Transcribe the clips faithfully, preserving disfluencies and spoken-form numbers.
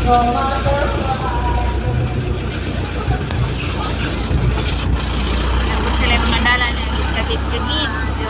Tapos sila yung mga dala na kagit-kagit. Yo.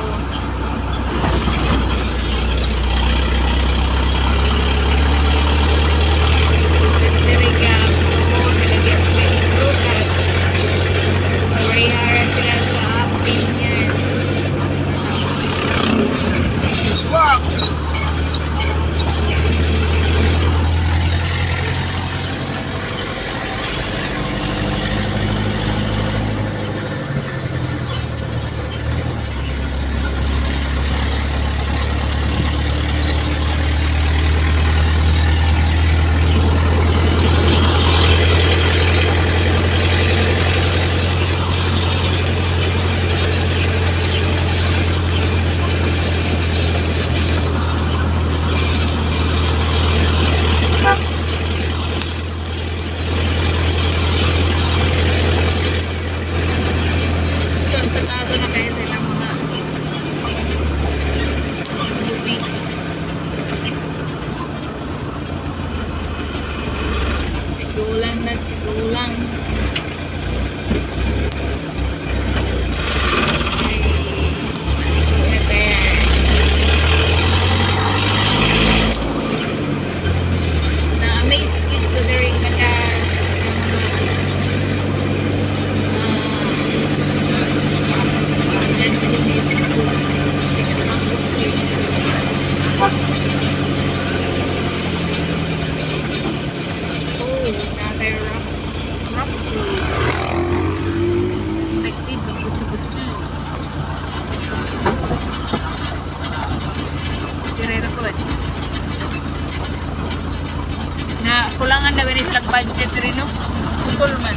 Sigulang na sigulang. Na-amaze kid ko na rin kada dance with this school. Campus kid. Another rock, rock road. Expected but butsu-butsu. Tirera ko eh. Na kulangan na ganit lang budget rin no? Putol man.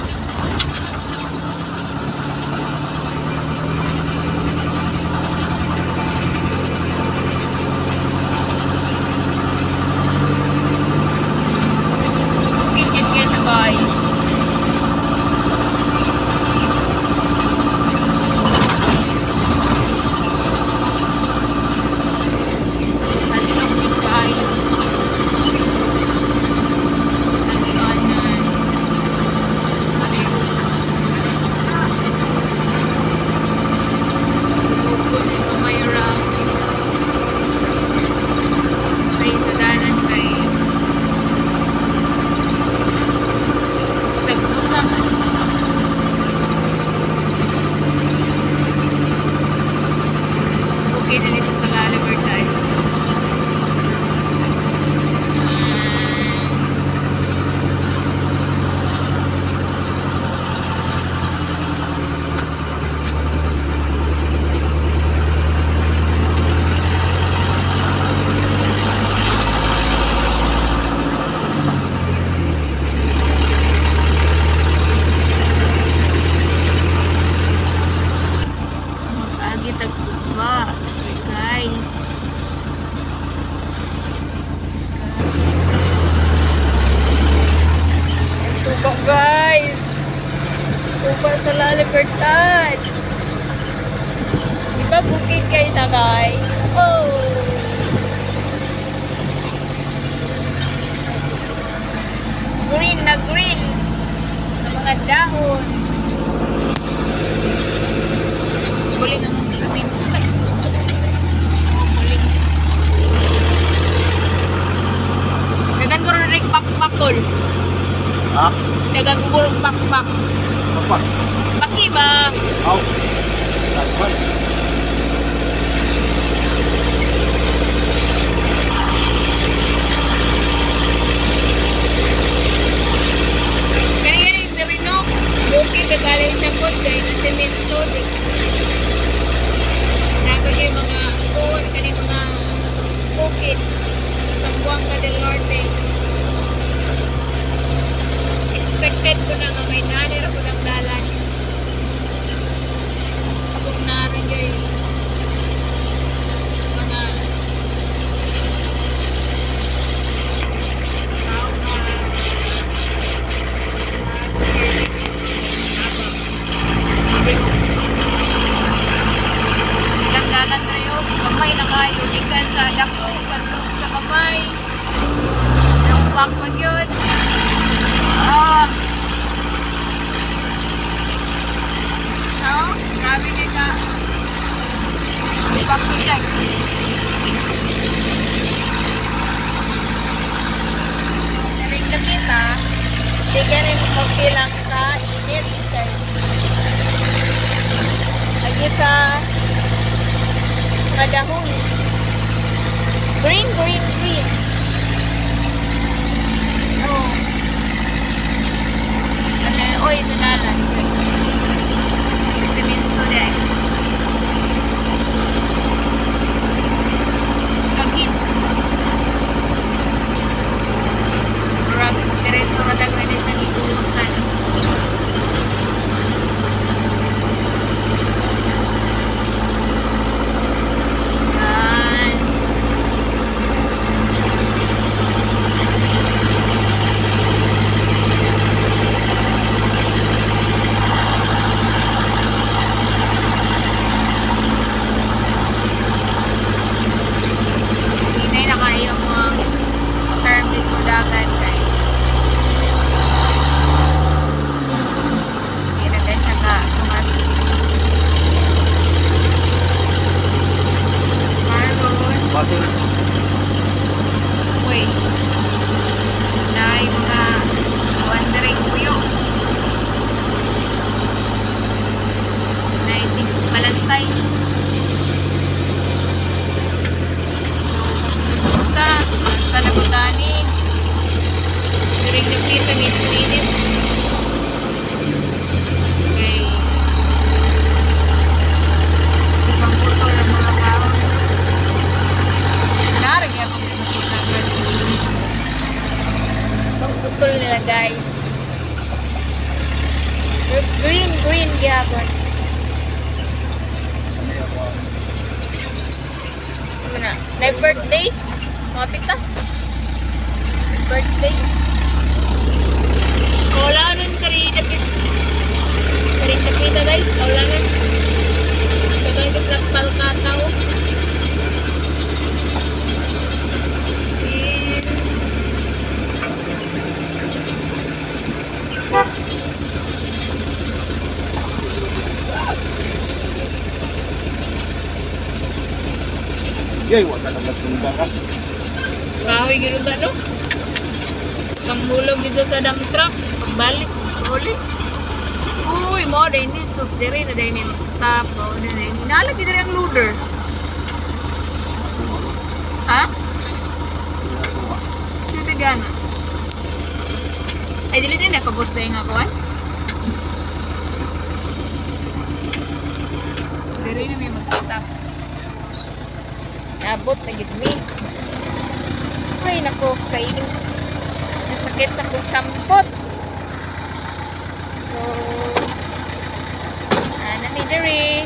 Guys, super sa La Libertad. Diba bukid kayo na guys? Oh! Green na green na mga dahon. Buling ang mas amin. Buling. Dagan ko rin pak-pakol. Ha? Dagang gugurong pak-pak. Apa? Paki ba? Au. Dapat. Kani-kani sa Rino, bukid na galing siya po kay na semento. Dapat kayo mga kuwan, kani mga bukid sa Buanga del Norte. Expected ko na nga may nanira ko ng dalan. Kung narin yung mga tao na ilang dalan na yun. Kamay na kayo. Ikan sa dako, kanto sa kamay. Yung Pak mo yun. Ah. No? Grabe din ka. Pak mo guys. Naring damit ha. Hindi ka rin magbilang ka init. Lagi sa kadahon. Green, green, green. Oh. Ano, oy, sa dalan. Sa semento dahil. Kagit. Rag, diretso radag ay siya gitulusan. Yan. Hinay na kayo mga service mo dagat guys. Hindi na guys siya ka tumas. Marlon. Water. Uy. Dahil mga wandering puyo. Naiting balantay. Basta, basta na butani. Diring nagpita, minit-minit. Okay. Ibang puto ng mga tao. Narig yan kung puto. Ibang putol nila guys. Green, green gyapon. Ano na? Live birthday? Mga pita? Birthday? Wala nun karina pita. Karina pita guys. Wala nun. Kagal ka sa palkataw. Eh. Yay, wala ka magtunda ka. Kahoy gano'n ba, no? Panghulog dito sa dump truck. Pagbalik. Uli. Uy, mo din ni sus diri na din ni stop. Mo din ni. Inalag diri ang loader. Ha? Sige gana. Ay dili din ako boss day nga ko. Diri na may mag-stop. Abot na gid mi. Ay, nako, kainin. Nasakit sa kong sampot. So, ano mi diri.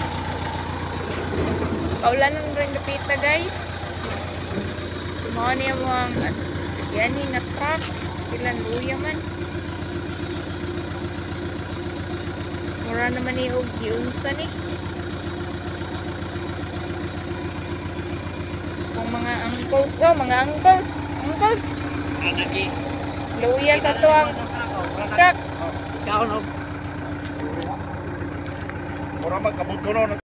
Paulan ng rin napita, guys. Mga niya mo ang yan nga truck. Stilan luya man. Mura naman ni og giunsa ni. Ang mga uncles, oh, mga uncles, uncles. Luya sa tuwang truck. Ikaw no. Ora magkabuto no.